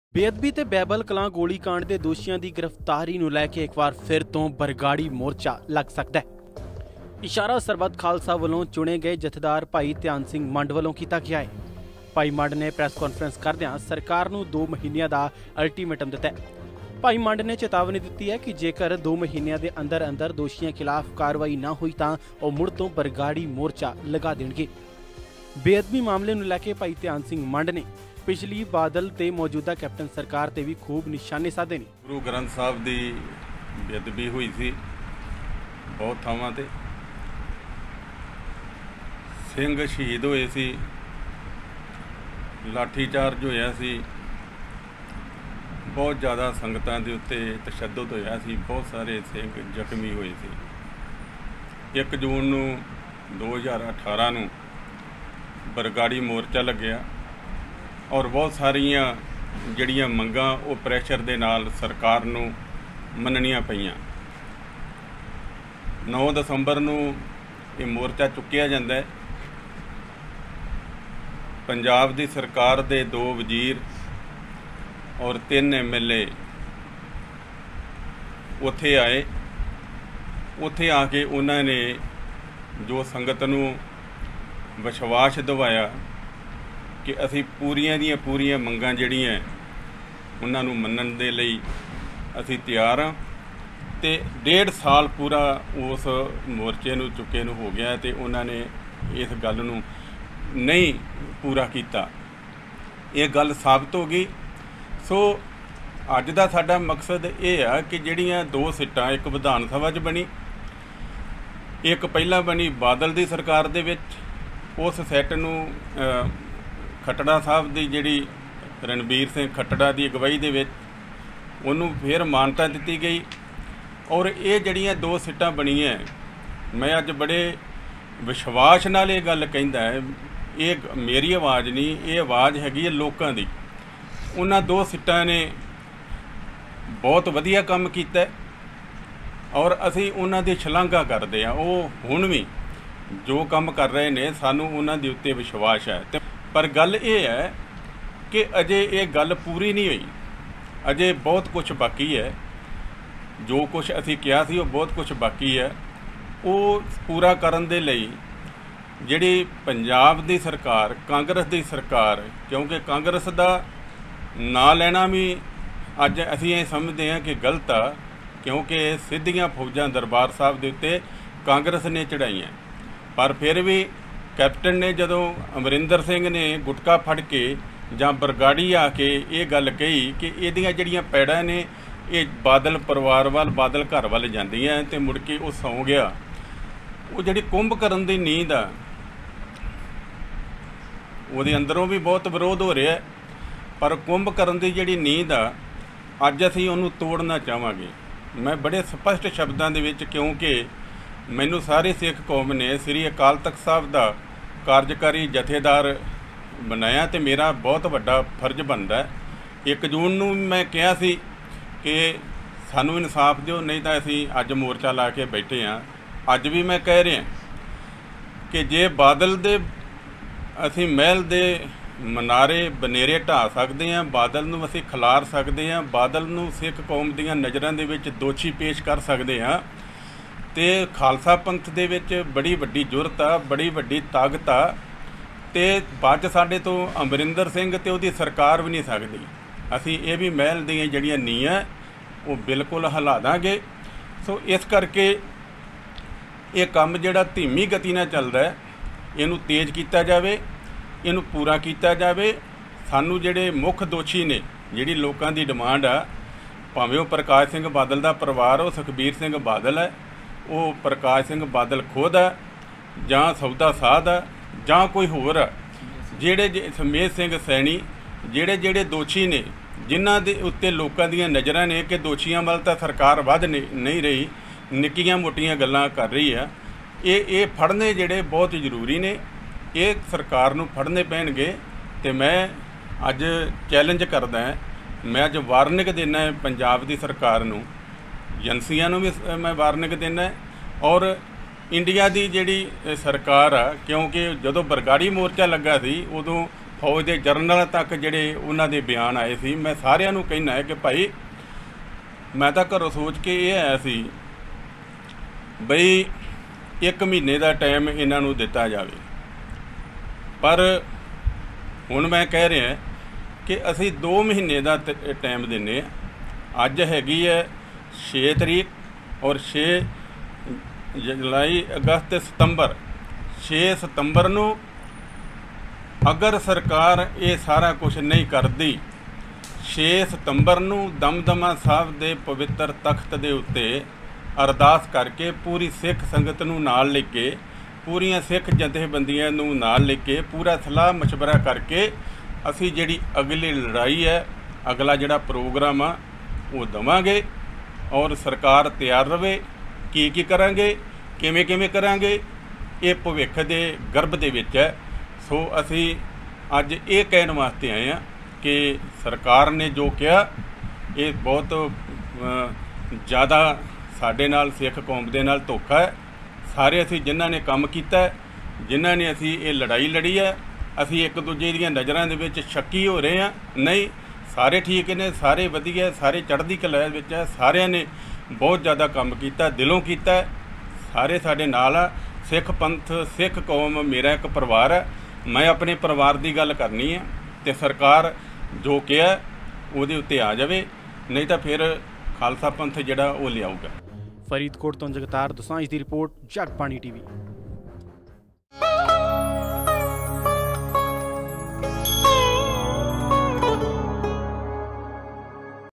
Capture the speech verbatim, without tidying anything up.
ਬੇਅਦਬੀ ਤੇ ਬਹਿਬਲ ਕਲਾਂ ਗੋਲੀकांड ਦੇ ਦੋਸ਼ੀਆਂ ਦੀ ਗ੍ਰਿਫਤਾਰੀ ਨੂੰ ਲੈ ਕੇ ਇੱਕ ਵਾਰ ਫਿਰ ਤੋਂ ਬਰਗਾੜੀ ਮੋਰਚਾ ਲੱਗ ਸਕਦਾ ਹੈ। ਇਸ਼ਾਰਾ ਸਰਬੱਤ ਖਾਲਸਾ ਵੱਲੋਂ ਚੁਣੇ ਗਏ ਜਥੇਦਾਰ ਭਾਈ ਧਿਆਨ ਸਿੰਘ ਮੰਡ ਵੱਲੋਂ ਕੀਤਾ ਗਿਆ ਹੈ। ਭਾਈ ਮੰਡ ਨੇ ਪ੍ਰੈਸ ਕਾਨਫਰੰਸ ਕਰਦਿਆਂ ਸਰਕਾਰ ਨੂੰ ਦੋ ਮਹੀਨਿਆਂ ਦਾ ਅਲਟੀਮੇਟਮ ਦਿੱਤਾ ਹੈ। ਭਾਈ ਮੰਡ ਨੇ ਚੇਤਾਵਨੀ ਦਿੱਤੀ ਹੈ ਕਿ ਜੇਕਰ ਦੋ ਮਹੀਨਿਆਂ ਦੇ ਅੰਦਰ ਅੰਦਰ ਦੋਸ਼ੀਆਂ ਖਿਲਾਫ ਕਾਰਵਾਈ ਨਾ ਹੋਈ ਤਾਂ ਉਹ ਮੁੜ ਤੋਂ ਬਰਗਾੜੀ ਮੋਰਚਾ ਲਗਾ ਦੇਣਗੇ। ਬੇਅਦਬੀ ਮਾਮਲੇ ਨੂੰ ਲੈ ਕੇ ਭਾਈ ਧਿਆਨ ਸਿੰਘ ਮੰਡ ਨੇ पिछली बादल ते मौजूदा कैप्टन सरकार ते भी खूब निशाने साधे ने। गुरु ग्रंथ साहब की बेअदबी हुई सी बहुत थावां ते सिंह शहीद होए सी, लाठी चार्ज होया सी, बहुत ज़्यादा संगतां दे उत्ते तशद्दुद होया सी, बहुत सारे सिंह जख्मी होए सी। एक जून नूं दो हज़ार अठारह नूं बरगाड़ी मोर्चा लग्या और बहुत सारिया जड़ियाँ मंगां वो प्रैशर दे नाल सरकार नूं मननियां पईयां। नौ दसंबर नूं ये मोर्चा चुक्या जांदा है। पंजाब दी सरकार दे दो वजीर और तीन एम एल ए उत्थे आए। उत्थे आके उन्होंने जो संगत नूं विश्वास दिवाया कि असी पूरियां ਦੀਆਂ पूरियां मंगां ਜਿਹੜੀਆਂ ਉਹਨਾਂ ਨੂੰ ਮੰਨਣ ਦੇ ਲਈ ਅਸੀਂ ਤਿਆਰ ਹਾਂ ਤੇ डेढ़ साल पूरा उस मोर्चे ਨੂੰ ਚੁੱਕੇ ਨੂੰ ਹੋ ਗਿਆ ਤੇ ਉਹਨਾਂ ਨੇ ਇਸ ਗੱਲ ਨੂੰ नहीं पूरा ਕੀਤਾ। ਇਹ ਗੱਲ ਸਾਬਤ ਹੋ ਗਈ। ਸੋ ਅੱਜ ਦਾ ਸਾਡਾ ਮਕਸਦ ਇਹ ਆ ਕਿ ਜਿਹੜੀਆਂ ਦੋ ਸੀਟਾਂ ਇੱਕ ਵਿਧਾਨ ਸਭਾ 'ਚ ਬਣੀ, ਇੱਕ ਪਹਿਲਾਂ ਬਣੀ ਬਾਦਲ ਦੀ ਸਰਕਾਰ ਦੇ ਵਿੱਚ, ਉਸ ਸੈੱਟ ਨੂੰ खट्टड़ा साहब की जिहड़ी रणबीर सिंह खट्टड़ा की अगवाई दे विच उन्होंने फिर मानता दी गई और ये जड़ियाँ दो सीटां बणियां, मैं अज बड़े विश्वास नाल ये गल कहंदा है, ये मेरी आवाज़ नहीं, ये आवाज़ हैगी है लोकां दी। उन्हां दो सीटां ने बहुत वधिया काम कीता और असीं उन्हां दी शलाघा करदे हां। वो हुण भी जो काम कर रहे ने सानूं उन्हां दे उत्ते विश्वास है। ते पर गल ये है कि अजे ये गल पूरी नहीं हुई, अजे बहुत कुछ बाकी है। जो कुछ असी किया सी वो बहुत कुछ बाकी है। वो पूरा करन दे लई जिहड़ी पंजाब दी सरकार, कांग्रेस दी सरकार, क्योंकि कांग्रेस दा नां लैना भी अज असी ये समझते हैं कि गलत आ, क्योंकि सीधियां फौजां दरबार साहब दे उत्ते कांग्रेस ने चढ़ाईयां। पर फिर भी कैप्टन ने जदों अमरिंदर सिंह ने गुटका फड़ के जां बरगाड़ी आके ये गल कही कि इहदियां जिहड़ियां पैड़ां ने ये बादल परिवार वाल, बादल घर वाल जांदियां ते मुड़ के वो सौ गया। वो जिहड़ी कुंभ करन दी नींद आ ਉਹਦੇ अंदरों भी बहुत विरोध हो रहा है, पर कुंभ करन दी जिहड़ी नींद आ अज असीं ਉਹਨੂੰ ਤੋੜਨਾ ਚਾਹਾਂਗੇ। मैं बड़े स्पष्ट शब्दां ਦੇ ਵਿੱਚ, क्योंकि मैनू सारी सिख कौम ने श्री अकाल तख्त साहब का कार्यकारी जथेदार बनाया तो मेरा बहुत वड्डा फर्ज बनता है। एक जून नूं मैं कहा सी कि सानू इंसाफ दिओ, नहीं तो असीं अज मोर्चा ला के बैठे हाँ। अज भी मैं कह रहा कि जे बादल दे असीं महल दे मनारे बनेरे ढा सकते हैं, बादल नूं असीं खिलार सकते हैं, बादल नूं सिख कौम दीआं नज़रां दे विच दोषी पेश कर सकते हैं, तो खालसा पंथ दे विच बड़ी वड्डी जुरत आ, बड़ी वड्डी ताकत आ। तो बाद साडे तो अमरिंदर सिंह ते उहदी सरकार भी नहीं सकदी। असीं ये भी महल दीआं जिहड़ियां नीआं वो बिल्कुल हिला दांगे। सो इस करके ये काम जिहड़ा धीमी गति नाल चलदा है, इहनूं तेज़ कीता जावे, इहनूं पूरा कीता जावे। सानूं जिहड़े मुख दोषी ने, जिहड़ी लोकां दी डिमांड आ, भावें वो प्रकाश सिंह बादल दा परिवार, वो सुखबीर सिंह बादल है, वो प्रकाश सिंह बादल खुद है जां सौदा साध है जां कोई होर है, जिहड़े समेत सिंह सैनी, जिहड़े जिहड़े दोषी ने, जिन्हां दे उत्ते लोकां दीआं नज़रां ने कि दोषियां वाल तां सरकार वध नहीं रही, निक्कियां मोटियां गल्लां कर रही है। ये ये फड़ने जिहड़े बहुत जरूरी ने, ये सरकार नूं फड़ने पैणगे। ते मैं अज चैलेंज करदा है, मैं अज वार्निंग देना है पंजाब दी सरकार नूं, एजेंसियां नूं भी मैं वार्निंग देना और इंडिया की जिहड़ी सरकार आ, क्योंकि जदों बरगाड़ी मोर्चा लगा सी उदों फौज के जरनल तक जिहड़े उन्हां दे बयान आए सी। मैं सारिਆਂ ਨੂੰ कहना है कि भाई मैं तो घरों सोच के ये आया सी बई एक महीने का टाइम इन्हां नूं दिता जाए, पर हुण मैं कह रहा कि असी दो महीने का टाइम दिंदे आ। अज हैगी है छे तरीक और छे जुलाई अगस्त सितंबर छे सितंबर नूं अगर सरकार ये सारा कुछ नहीं करती, छे सितंबर नूं दमदमा साहब दे पवित्र तख्त दे उत्ते अरदास करके पूरी सिख संगत नूं नाल लेके, पूरियां सिख जथेबंदियां नूं नाल लेके, पूरा सलाह मशवरा करके असी जिहड़ी अगली लड़ाई है, अगला जिहड़ा प्रोग्राम आ वो देवांगे और सरकार तैयार रहे। की की करांगे, किवें किवें करांगे, ये भविख दे गर्भ दे विच है। सो असी अज ये कहने वास्ते आए हैं कि सरकार ने जो किया ये बहुत ज़्यादा साडे नाल सिख कौम दे नाल धोखा है। सारे असी जिन्हां ने काम कीता है, जिन्हां ने असी ये लड़ाई लड़ी है, असी एक दूजे दीयां नज़रां दे विच शक्की हो रहे हैं। नहीं, सारे ठीक ने, सारे वधिया, सारे चढ़दी कला विच है, सारिਆਂ ने बहुत ज़्यादा काम किया, दिलों किया, सारे साडे नाल आ। सिख पंथ सिख कौम मेरा एक परिवार है। मैं अपने परिवार की गल करनी है तो सरकार जो किया उहदे उत्ते आ जाए, नहीं तो फिर खालसा पंथ जिहड़ा वो लिआऊगा। फरीदकोट तो जगतार दोसांझ की रिपोर्ट, जगबाणी टीवी।